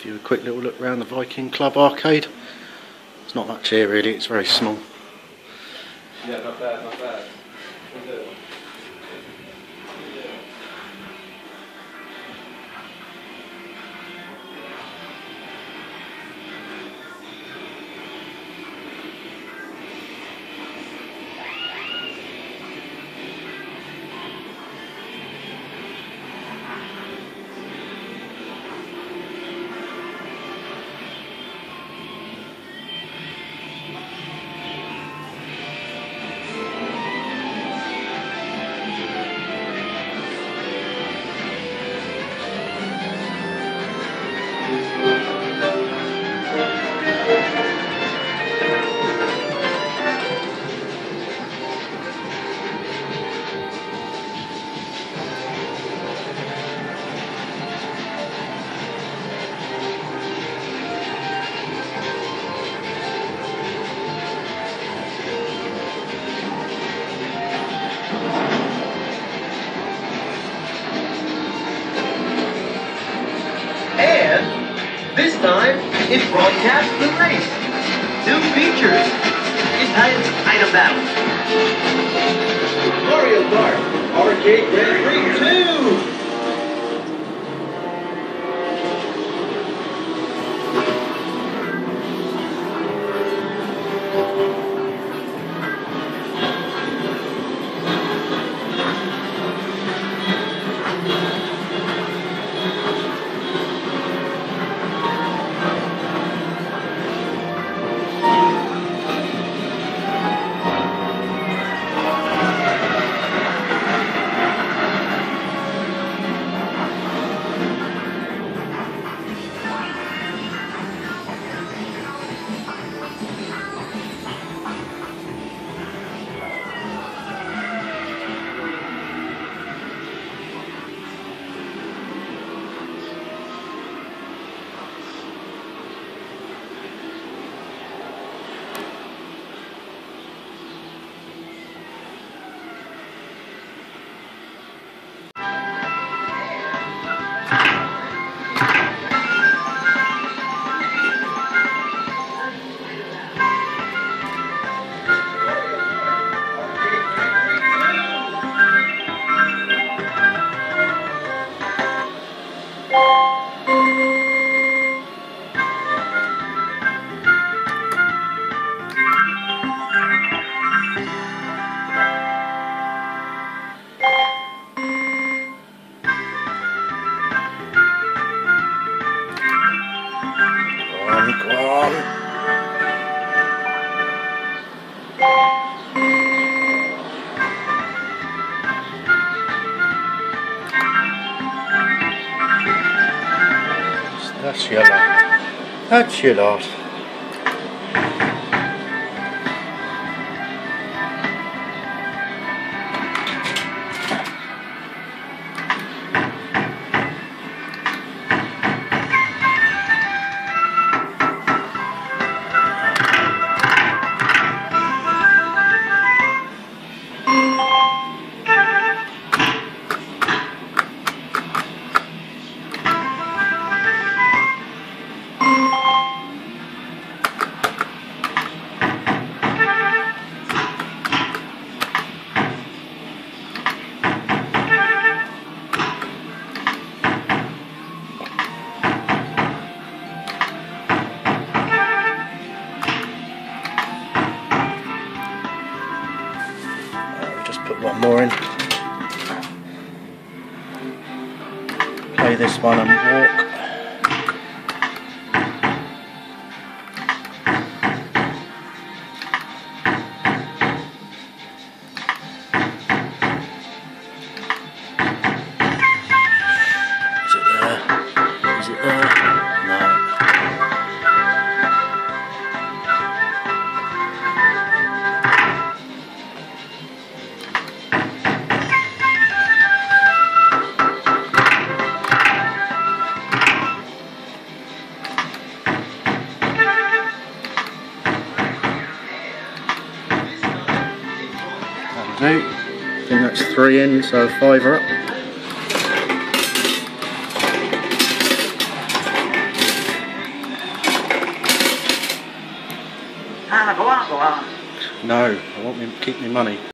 Give you a quick little look around the Viking Club arcade. It's not much here really, it's very small. Yeah, not bad, not bad. This time, it broadcasts the race. New features. Intense item battle. Mario Kart Arcade Grand Prix 2. That's your lot. That's your lot. Put one more in. Play this one and walk. Is it there? Is it there? No. I think that's 3 in, so 5 are up. Ah, go on, go on. No, I want me keep my money.